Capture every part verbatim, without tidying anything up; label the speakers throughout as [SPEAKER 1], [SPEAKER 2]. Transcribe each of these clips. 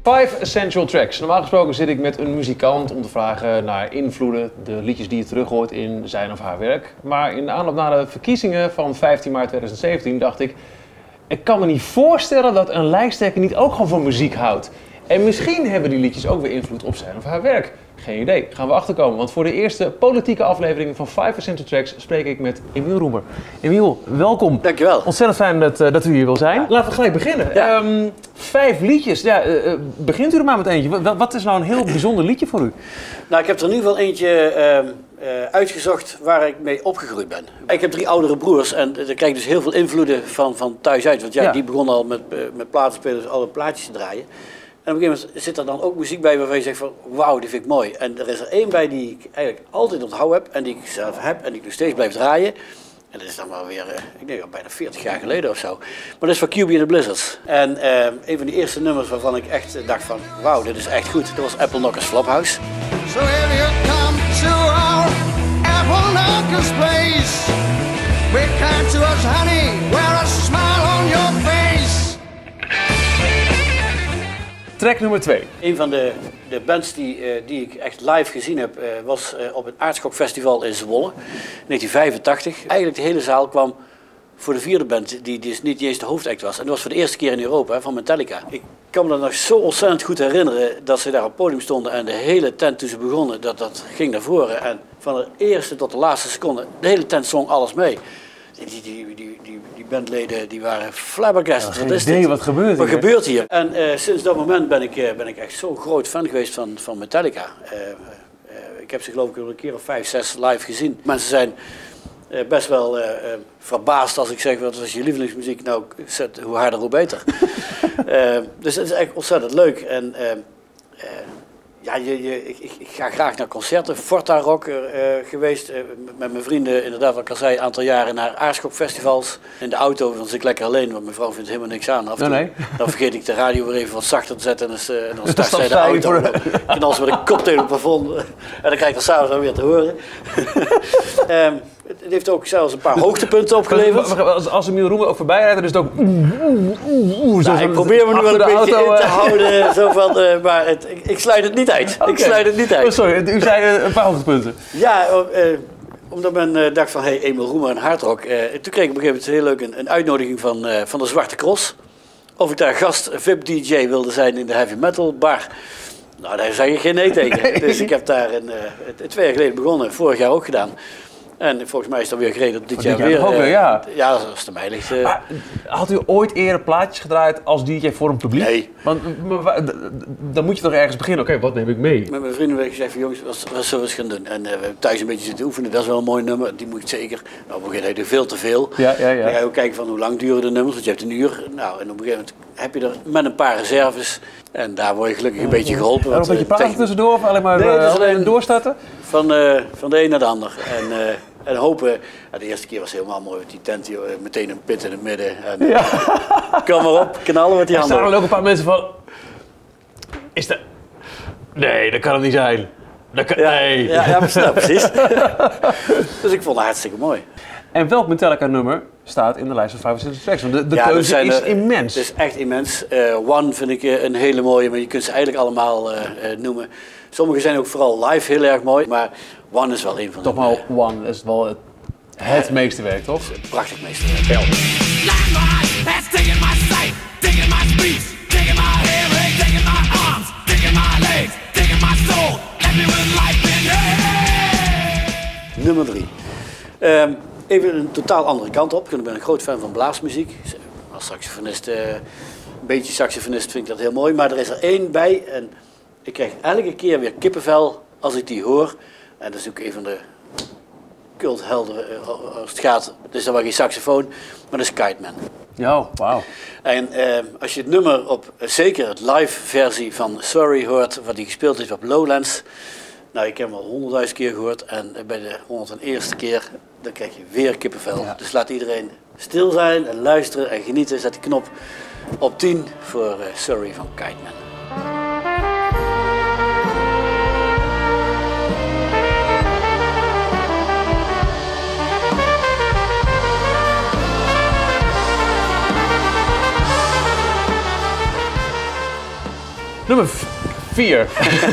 [SPEAKER 1] Five Essential Tracks. Normaal gesproken zit ik met een muzikant om te vragen naar invloeden, de liedjes die je terug hoort in zijn of haar werk. Maar in de aanloop naar de verkiezingen van vijftien maart tweeduizend zeventien dacht ik, ik kan me niet voorstellen dat een lijsttrekker niet ook gewoon van muziek houdt. En misschien hebben die liedjes ook weer invloed op zijn of haar werk. Geen idee, gaan we achterkomen. Want voor de eerste politieke aflevering van Five Essential Tracks spreek ik met Emiel Roemer. Emiel, welkom.
[SPEAKER 2] Dankjewel.
[SPEAKER 1] Ontzettend fijn dat, uh, dat u hier wil zijn. Laten we gelijk beginnen. Ja. Um, vijf liedjes. Ja, uh, begint u er maar met eentje. Wat, wat is nou een heel bijzonder liedje voor u?
[SPEAKER 2] Nou, ik heb er in ieder geval eentje uh, uh, uitgezocht waar ik mee opgegroeid ben. Ik heb drie oudere broers en daar krijg ik dus heel veel invloeden van, van thuis uit. Want ja, ja. die begonnen al met, uh, met platenspelers alle plaatjes te draaien. En op een gegeven moment zit er dan ook muziek bij waarvan je zegt van wauw, die vind ik mooi. En er is er één bij die ik eigenlijk altijd onthouden heb en die ik zelf heb en die ik nog steeds blijf draaien. En dat is dan wel weer, uh, ik denk al bijna veertig jaar geleden of zo. Maar dat is van Q B and the Blizzards. En uh, een van de eerste nummers waarvan ik echt dacht van wauw, dit is echt goed. Dat was Apple Knockers Flophouse. So here you come to our Apple Knockers place. We come to us honey, wear a smile on your face.
[SPEAKER 1] Track nummer twee.
[SPEAKER 2] Een van de, de bands die, uh, die ik echt live gezien heb uh, was uh, op het Aardschokfestival in Zwolle in negentien vijfentachtig. Eigenlijk de hele zaal kwam voor de vierde band die dus niet eens de hoofdact was. En dat was voor de eerste keer in Europa van Metallica. Ik kan me dat nog zo ontzettend goed herinneren dat ze daar op het podium stonden en de hele tent toen ze begonnen, dat, dat ging naar voren. En van de eerste tot de laatste seconde, de hele tent zong alles mee. Die, die, die, die, die bandleden die waren flabbergasted.
[SPEAKER 1] Ja, wat is dit? Wat gebeurt
[SPEAKER 2] Wat
[SPEAKER 1] hier?
[SPEAKER 2] gebeurt hier? En uh, sinds dat moment ben ik, uh, ben ik echt zo'n groot fan geweest van, van Metallica. Uh, uh, ik heb ze geloof ik al een keer of vijf, zes live gezien. Mensen zijn uh, best wel uh, uh, verbaasd als ik zeg, wat was je lievelingsmuziek? Nou, zet, hoe harder hoe beter. uh, dus het is echt ontzettend leuk. En, uh, uh, Ja, je, je, ik, ik ga graag naar concerten. Forta Rock uh, geweest, uh, met mijn vrienden, inderdaad, wat ik al zei, een aantal jaren naar Aardschokfestivals. In de auto, dan zit ik lekker alleen, want mijn vrouw vindt helemaal niks aan. Af en toe, nee, nee. Dan vergeet ik de radio weer even wat zachter te zetten en dan, uh, en dan start zij de auto. En dan knal ze met een kop tegen het plafond en dan krijg ik dat s'avonds weer te horen. um, Het heeft ook zelfs een paar hoogtepunten opgeleverd.
[SPEAKER 1] Als, als Emiel Roemer ook voorbij rijdt, dan is het ook oeh, oeh, oeh, oeh.
[SPEAKER 2] Nou, ik probeer me nu wel een beetje auto, in te houden, zo van, uh, maar het, ik, ik sluit het niet uit. Okay. Ik sluit het niet uit.
[SPEAKER 1] Oh, sorry, u zei uh, een paar hoogtepunten.
[SPEAKER 2] Ja, uh, omdat men uh, dacht van, hé, hey, Emiel Roemer en hardrock. Uh, toen kreeg ik op een gegeven moment heel leuk een, een uitnodiging van, uh, van de Zwarte Cross. Of ik daar gast V I P D J wilde zijn in de heavy metal bar. Nou, daar zei je geen nee tegen. Nee. Dus ik heb daar een, uh, twee jaar geleden begonnen, vorig jaar ook gedaan. En volgens mij is dat weer gereden op dit jaar,
[SPEAKER 1] jaar
[SPEAKER 2] weer.
[SPEAKER 1] Ook weer ja.
[SPEAKER 2] ja, dat is de mij ligt. Uh...
[SPEAKER 1] Maar, had u ooit eerder plaatjes gedraaid als D J voor een publiek?
[SPEAKER 2] Nee.
[SPEAKER 1] Want dan moet je toch ergens beginnen. Oké, okay, wat neem ik mee?
[SPEAKER 2] Met mijn vrienden heb ik gezegd, jongens, wat, wat zullen we eens gaan doen? En uh, we hebben thuis een beetje zitten oefenen. Dat is wel een mooi nummer, die moet ik zeker. Nou, op een gegeven moment heb je veel te veel.
[SPEAKER 1] Ja, ja, ja.
[SPEAKER 2] Dan ga je ook kijken van hoe lang duren de nummers, want je hebt een uur. Nou, en op een gegeven moment heb je er met een paar reserves. En daar word je gelukkig een beetje geholpen.
[SPEAKER 1] En nog een beetje praten uh, tussendoor of alleen maar nee, uh, alleen doorstarten?
[SPEAKER 2] Van, uh, van de een naar de ander. En, uh, En hopen, ja, de eerste keer was helemaal mooi met die tent, joh, meteen een pit in het midden. En, ja. Kom maar op, knallen met die handen.
[SPEAKER 1] Er staan er ook een paar mensen van, is dat, nee, dat kan het niet zijn. Dat kan,
[SPEAKER 2] ja,
[SPEAKER 1] nee.
[SPEAKER 2] Ja, ja, nou, precies. Dus ik vond het hartstikke mooi.
[SPEAKER 1] En welk Metallica nummer staat in de lijst van vijfenzestig tracks? Want de, de ja, keuze zijn, is uh, immens.
[SPEAKER 2] Het is echt immens. Uh, One vind ik uh, een hele mooie, maar je kunt ze eigenlijk allemaal uh, uh, noemen. Sommige zijn ook vooral live heel erg mooi, maar One is wel een van de...
[SPEAKER 1] Toch wel uh, One is wel het, het uh, meeste werk, toch?
[SPEAKER 2] Het prachtig meesterwerk. Ja. Nummer drie. Um, even een totaal andere kant op. Ik ben een groot fan van blaasmuziek. Als saxofonist, uh, een beetje saxofonist vind ik dat heel mooi. Maar er is er één bij en ik krijg elke keer weer kippenvel als ik die hoor. En dat is ook een van de culthelden uh, als het gaat. Het is dan wel geen saxofoon, maar dat is Kite Man.
[SPEAKER 1] Ja, wauw.
[SPEAKER 2] En uh, als je het nummer op, uh, zeker het live versie van Sorry hoort, wat hij gespeeld heeft op Lowlands. Nou, ik heb hem al honderdduizend keer gehoord en bij de honderdeenste keer, dan krijg je weer kippenvel. Ja. Dus laat iedereen stil zijn en luisteren en genieten. Zet de knop op tien voor uh, Sorry van Kite Man.
[SPEAKER 1] Nummer vier.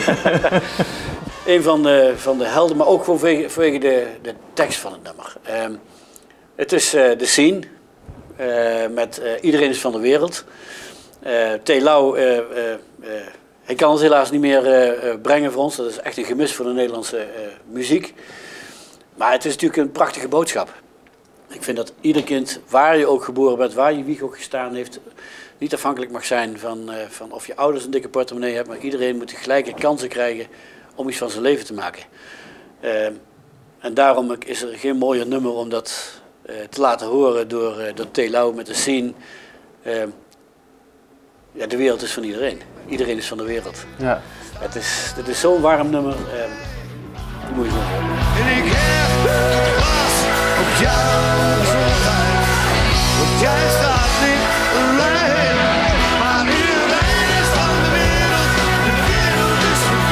[SPEAKER 2] Een van de, van de helden, maar ook gewoon vanwege, vanwege de, de tekst van het nummer. Um, het is uh, The Scene, uh, met uh, Iedereen is van de wereld. Uh, T. Lau, uh, uh, uh, hij kan het helaas niet meer uh, uh, brengen voor ons. Dat is echt een gemis voor de Nederlandse uh, muziek. Maar het is natuurlijk een prachtige boodschap. Ik vind dat ieder kind, waar je ook geboren bent, waar je wieg ook gestaan heeft, niet afhankelijk mag zijn van, uh, van of je ouders een dikke portemonnee hebben, maar iedereen moet de gelijke kansen krijgen om iets van zijn leven te maken. Uh, en daarom is er geen mooier nummer om dat uh, te laten horen door, uh, door T. Lau met de Scene. Uh, ja, de wereld is van iedereen. Iedereen is van de wereld.
[SPEAKER 1] Ja.
[SPEAKER 2] Het is, het is zo'n warm nummer. Uh, die moet je gewoon horen.
[SPEAKER 3] En ik heb last op jou zo fijn, want jij staat niet alleen. Maar iedereen is van de wereld, de wereld is van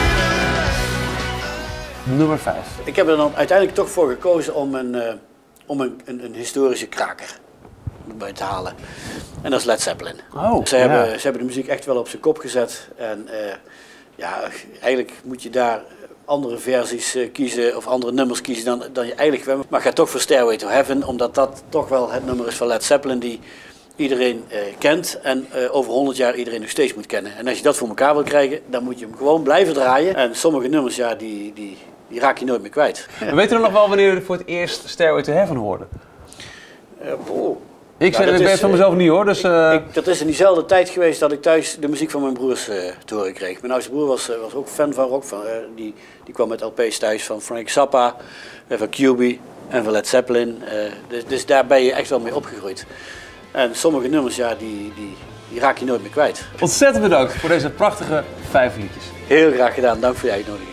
[SPEAKER 3] iedereen.
[SPEAKER 1] Nummer vijf.
[SPEAKER 2] Ik heb er dan uiteindelijk toch voor gekozen om een, uh, om een, een, een historische kraker bij te halen. En dat is Led Zeppelin.
[SPEAKER 1] Oh,
[SPEAKER 2] ze,
[SPEAKER 1] ja.
[SPEAKER 2] hebben, ze hebben de muziek echt wel op zijn kop gezet. En uh, ja, eigenlijk moet je daar andere versies uh, kiezen of andere nummers kiezen dan, dan je eigenlijk wil. Maar ga toch voor Stairway to Heaven, omdat dat toch wel het nummer is van Led Zeppelin die iedereen uh, kent en uh, over honderd jaar iedereen nog steeds moet kennen. En als je dat voor elkaar wil krijgen, dan moet je hem gewoon blijven draaien. En sommige nummers, ja, die, die, die raak je nooit meer kwijt.
[SPEAKER 1] Ja. Weet u nog wel wanneer u voor het eerst Stairway to Heaven hoorde?
[SPEAKER 2] Uh, oh.
[SPEAKER 1] Ik,
[SPEAKER 2] Nou,
[SPEAKER 1] zeg, ik
[SPEAKER 2] is,
[SPEAKER 1] ben van mezelf niet hoor, dus... Uh...
[SPEAKER 2] Ik, ik, dat is in diezelfde tijd geweest dat ik thuis de muziek van mijn broers uh, te horen kreeg. Mijn oudste broer was, uh, was ook fan van rock. Van, uh, die, die kwam met L P's thuis van Frank Zappa, uh, van Q B en van Led Zeppelin. Uh, dus, dus daar ben je echt wel mee opgegroeid. En sommige nummers, ja, die, die, die raak je nooit meer kwijt.
[SPEAKER 1] Ontzettend bedankt voor deze prachtige vijf liedjes.
[SPEAKER 2] Heel graag gedaan, dank voor je uitnodiging.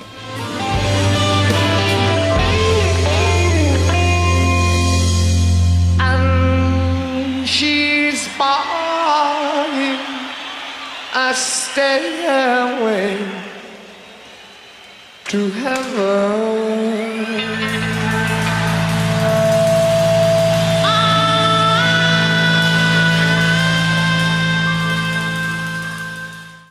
[SPEAKER 3] She's buying a stairway to heaven.